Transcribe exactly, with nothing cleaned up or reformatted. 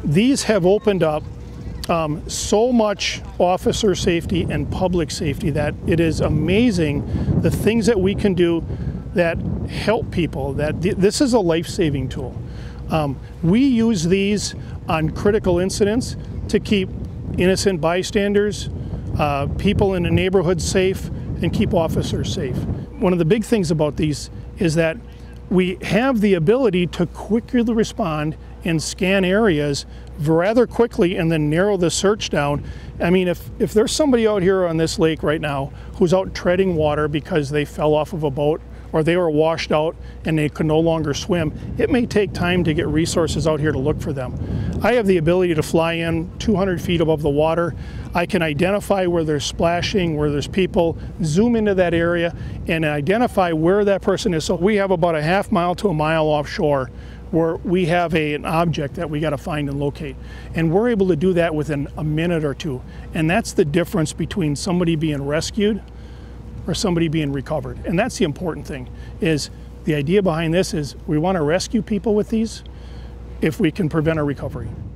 these have opened up um, so much officer safety and public safety that it is amazing the things that we can do that help people. That th this is a life-saving tool. Um, we use these on critical incidents to keep innocent bystanders, uh, people in the neighborhood safe, and keep officers safe. One of the big things about these is that we have the ability to quickly respond and scan areas rather quickly and then narrow the search down. I mean, if, if there's somebody out here on this lake right now who's out treading water because they fell off of a boat or they were washed out and they could no longer swim, it may take time to get resources out here to look for them. I have the ability to fly in two hundred feet above the water. I can identify where there's splashing, where there's people, zoom into that area and identify where that person is. So we have about a half mile to a mile offshore where we have a, an object that we got to find and locate. And we're able to do that within a minute or two. And that's the difference between somebody being rescued or somebody being recovered. And that's the important thing, is the idea behind this is we want to rescue people with these if we can prevent a recovery.